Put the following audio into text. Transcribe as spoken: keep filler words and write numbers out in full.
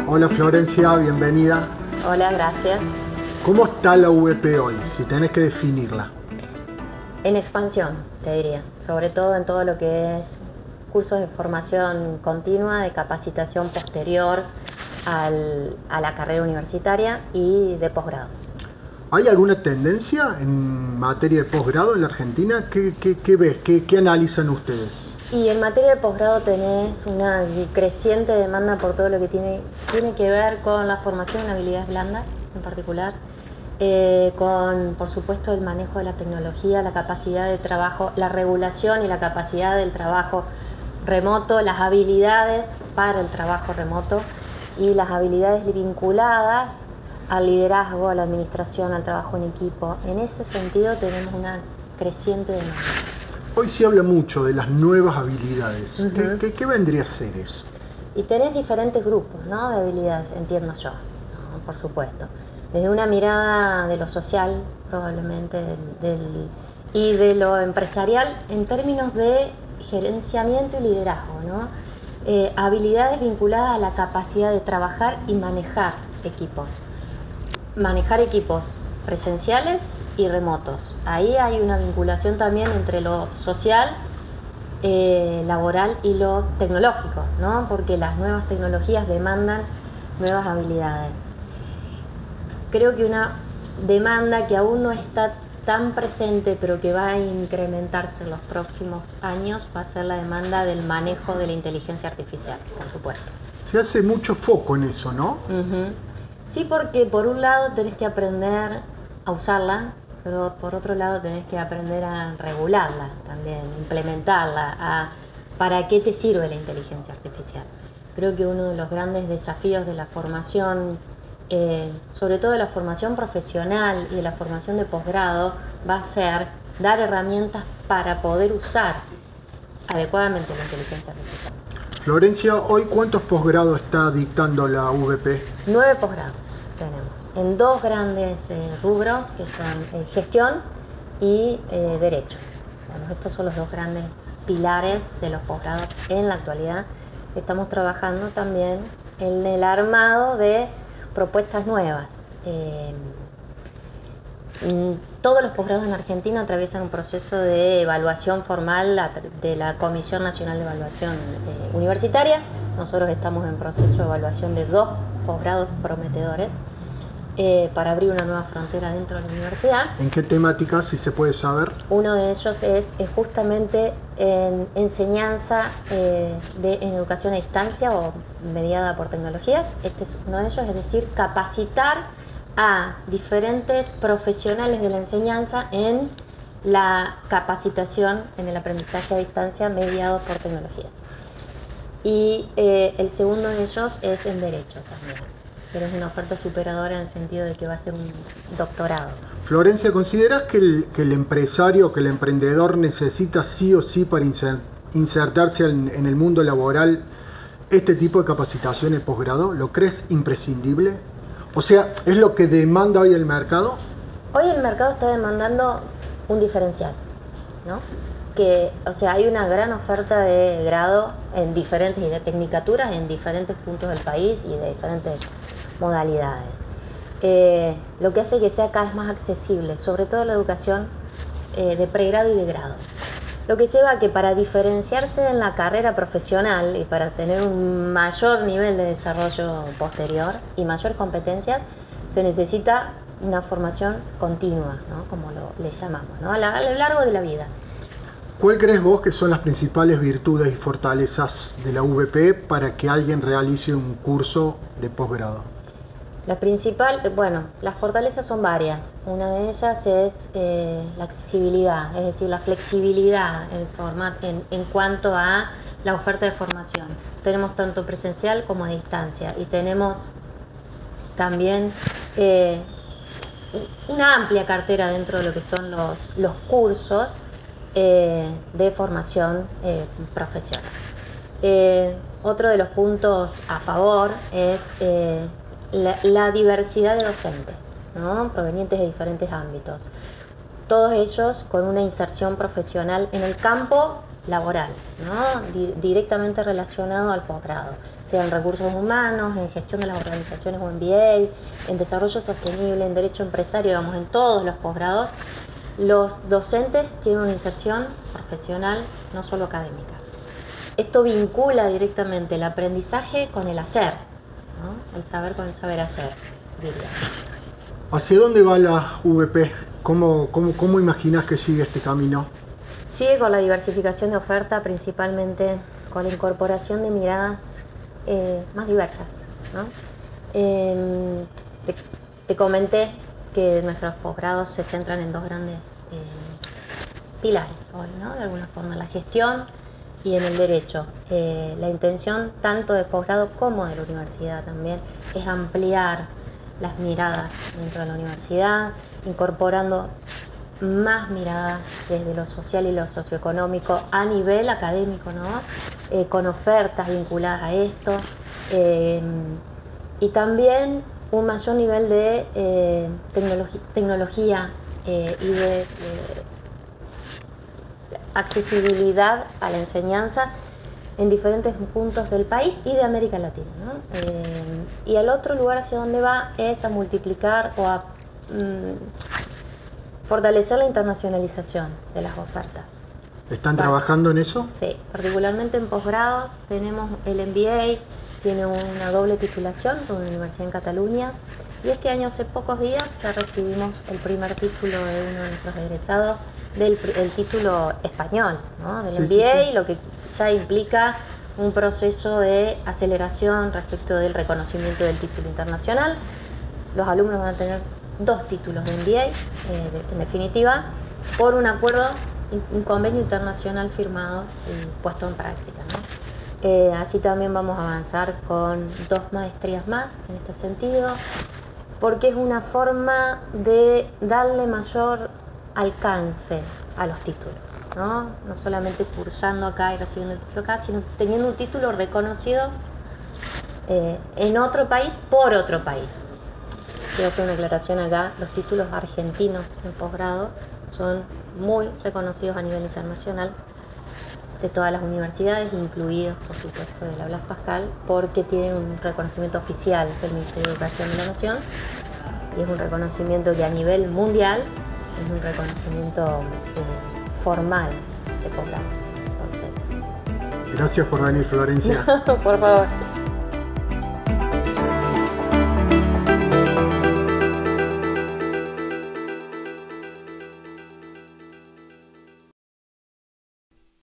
Hola Florencia, bienvenida. Hola, gracias. ¿Cómo está la U B P hoy, si tenés que definirla? En expansión, te diría, sobre todo en todo lo que es cursos de formación continua, de capacitación posterior al, a la carrera universitaria y de posgrado. ¿Hay alguna tendencia en materia de posgrado en la Argentina? ¿Qué, qué, qué ves? ¿Qué, qué analizan ustedes? Y en materia de posgrado tenés una creciente demanda por todo lo que tiene, tiene que ver con la formación en habilidades blandas en particular, eh, con por supuesto el manejo de la tecnología, la capacidad de trabajo, la regulación y la capacidad del trabajo remoto, las habilidades para el trabajo remoto y las habilidades vinculadas al liderazgo, a la administración, al trabajo en equipo. En ese sentido tenemos una creciente demanda. Hoy se habla mucho de las nuevas habilidades. Uh-huh. ¿Qué, qué, qué vendría a ser eso? Y tenés diferentes grupos, ¿no?, de habilidades, entiendo yo, ¿no?, por supuesto. Desde una mirada de lo social, probablemente, del, del, y de lo empresarial en términos de gerenciamiento y liderazgo, ¿no? Eh, habilidades vinculadas a la capacidad de trabajar y manejar equipos. Manejar equipos presenciales y remotos. Ahí hay una vinculación también entre lo social, eh, laboral y lo tecnológico, ¿no? Porque las nuevas tecnologías demandan nuevas habilidades. Creo que una demanda que aún no está tan presente, pero que va a incrementarse en los próximos años, va a ser la demanda del manejo de la inteligencia artificial, por supuesto. Se hace mucho foco en eso, ¿no? Uh-huh. Sí, porque por un lado tenés que aprender a usarla, pero por otro lado tenés que aprender a regularla también, implementarla, a para qué te sirve la inteligencia artificial. Creo que uno de los grandes desafíos de la formación, eh, sobre todo de la formación profesional y de la formación de posgrado, va a ser dar herramientas para poder usar adecuadamente la inteligencia artificial. Florencia, ¿hoy cuántos posgrados está dictando la U B P? Nueve posgrados tenemos, en dos grandes eh, rubros, que son eh, gestión y eh, derecho. Bueno, estos son los dos grandes pilares de los posgrados en la actualidad. Estamos trabajando también en el armado de propuestas nuevas. Eh, todos los posgrados en Argentina atraviesan un proceso de evaluación formal de la Comisión Nacional de Evaluación eh, Universitaria. Nosotros estamos en proceso de evaluación de dos posgrados prometedores eh, para abrir una nueva frontera dentro de la universidad. ¿En qué temática, si se puede saber? Uno de ellos es, es justamente en enseñanza eh, de, en educación a distancia o mediada por tecnologías. Este es uno de ellos, es decir, capacitar a diferentes profesionales de la enseñanza en la capacitación en el aprendizaje a distancia mediado por tecnologías. Y eh, el segundo de ellos es en Derecho también, pero es una oferta superadora en el sentido de que va a ser un doctorado. Florencia, ¿consideras que el, que el empresario, que el emprendedor necesita sí o sí para insertarse en, en el mundo laboral este tipo de capacitación de posgrado? ¿Lo crees imprescindible? O sea, ¿es lo que demanda hoy el mercado? Hoy el mercado está demandando un diferencial, ¿no? Que, o sea, hay una gran oferta de grado en diferentes, y de tecnicaturas en diferentes puntos del país y de diferentes modalidades. Eh, lo que hace que sea cada vez más accesible, sobre todo la educación eh, de pregrado y de grado. Lo que lleva a que para diferenciarse en la carrera profesional y para tener un mayor nivel de desarrollo posterior y mayores competencias, se necesita una formación continua, ¿no?, como lo, le llamamos, ¿no?, a, la, a lo largo de la vida. ¿Cuál crees vos que son las principales virtudes y fortalezas de la U B P para que alguien realice un curso de posgrado? La principal, bueno, las fortalezas son varias. Una de ellas es eh, la accesibilidad, es decir, la flexibilidad en, format, en, en cuanto a la oferta de formación. Tenemos tanto presencial como a distancia y tenemos también eh, una amplia cartera dentro de lo que son los, los cursos eh, de formación eh, profesional. Eh, otro de los puntos a favor es eh, La, la diversidad de docentes, ¿no?, provenientes de diferentes ámbitos, todos ellos con una inserción profesional en el campo laboral, ¿no? Di directamente relacionado al posgrado, sea en recursos humanos, en gestión de las organizaciones o M B A, en desarrollo sostenible, en derecho empresario, digamos, en todos los posgrados, los docentes tienen una inserción profesional, no solo académica. Esto vincula directamente el aprendizaje con el hacer, ¿no? El saber con el saber hacer, diría. ¿Hacia dónde va la U V P? ¿Cómo, cómo, cómo imaginas que sigue este camino? Sigue con la diversificación de oferta, principalmente con la incorporación de miradas eh, más diversas, ¿no? Eh, te, te comenté que nuestros posgrados se centran en dos grandes eh, pilares hoy, ¿no? De alguna forma, la gestión y en el derecho. Eh, la intención tanto de posgrado como de la universidad también es ampliar las miradas dentro de la universidad, incorporando más miradas desde lo social y lo socioeconómico a nivel académico, ¿no? Eh, con ofertas vinculadas a esto, eh, y también un mayor nivel de eh, tecnologi tecnología eh, y de eh, accesibilidad a la enseñanza en diferentes puntos del país y de América Latina, ¿no? Eh, y el otro lugar hacia donde va es a multiplicar o a mm, fortalecer la internacionalización de las ofertas. ¿Están vale. trabajando en eso? Sí, particularmente en posgrados tenemos el M B A, tiene una doble titulación con una universidad en Cataluña, y este año, hace pocos días, ya recibimos el primer título de uno de nuestros egresados del el título español, ¿no? Del sí, M B A, sí, sí. Lo que ya implica un proceso de aceleración respecto del reconocimiento del título internacional. Los alumnos van a tener dos títulos de M B A, eh, de, en definitiva, por un acuerdo, un convenio internacional firmado y puesto en práctica, ¿no? Eh, así también vamos a avanzar con dos maestrías más en este sentido, porque es una forma de darle mayor alcance a los títulos, ¿no? No solamente cursando acá y recibiendo el título acá, sino teniendo un título reconocido eh, en otro país por otro país. Quiero hacer una aclaración acá: los títulos argentinos en posgrado son muy reconocidos a nivel internacional de todas las universidades, incluidos por supuesto de la Blas Pascal, porque tienen un reconocimiento oficial del Ministerio de Educación de la Nación, y es un reconocimiento que a nivel mundial es un reconocimiento eh, formal de posgrado. Entonces, gracias por venir, Florencia. Por favor.